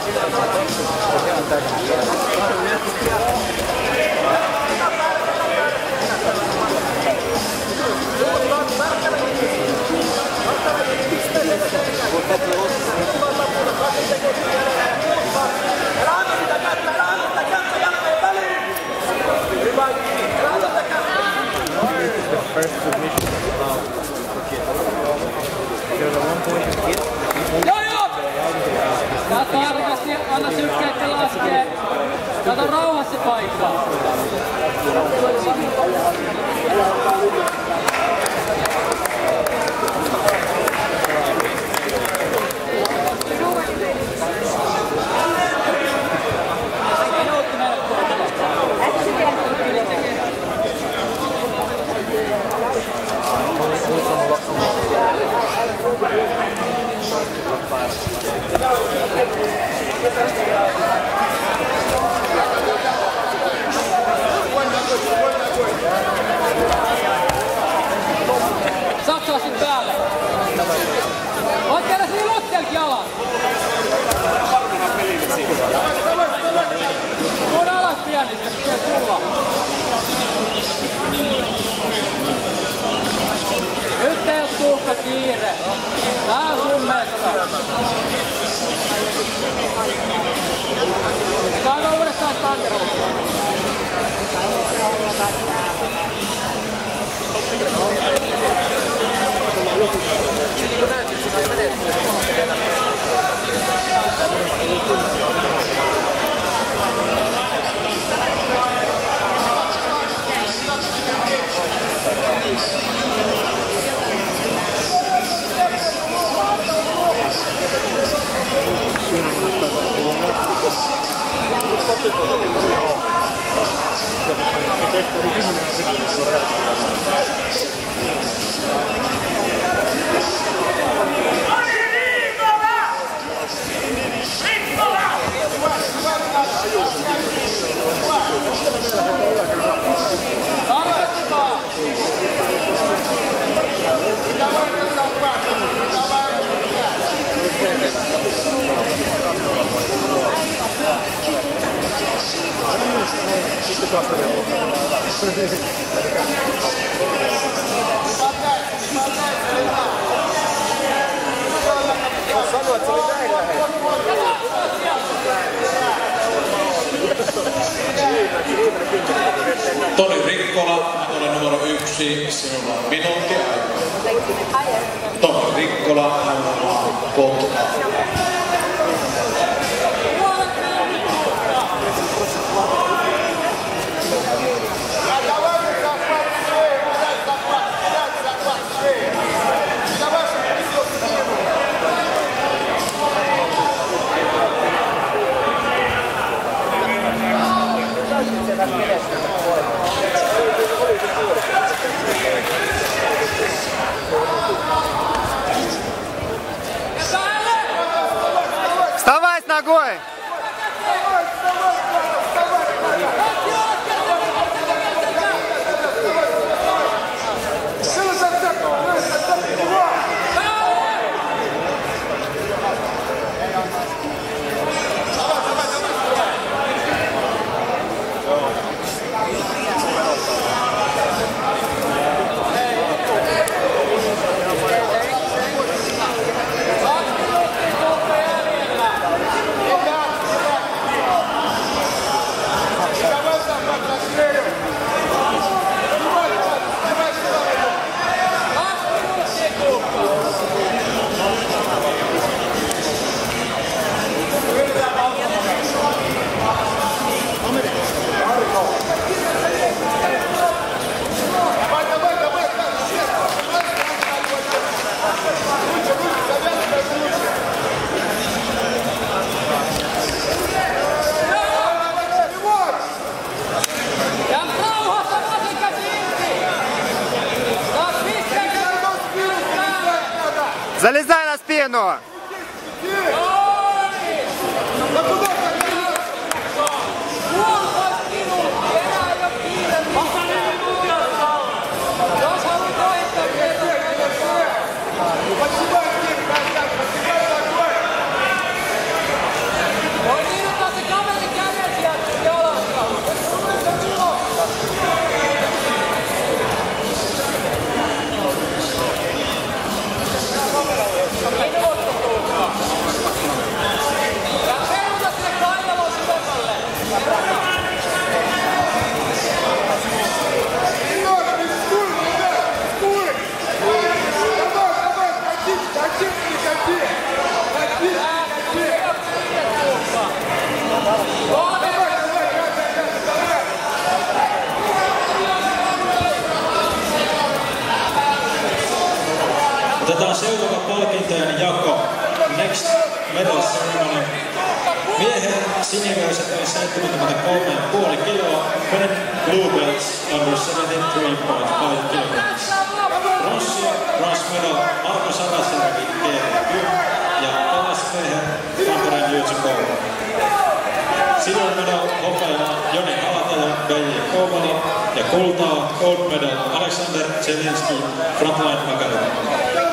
First submission. There's a 1 point to hit. Tää tarkasti, anna sykkeitten laskee. Kato rauhassa paikka. Saksaa sit päälle. Oot tehdä siinä lottelki alas. Tuon alas pienistä, pitää tulla. Nyt ei oo tuhka kiire. Tää on sun mesta. Kaava uudestaan tankeruun. Toni Rikkola, hän on numero 1, sinulla on minuutti aikaa. Toni Rikkola, hän on Kotka. Вставай с ногой! Залезай на спину! medal ceremony. Miehen siniväiset oli 73,5 kiloa, red blue belts under 73.5 kilograms. Bronze medal Marko Sarasjärvi GP ja kalasmiehen Tampereen Jutsu Koulu. Silver medal hopeaa Joni Halata ja Beiji Kouvali ja kultaa gold medal Alexander Zelinski Frontline Academy.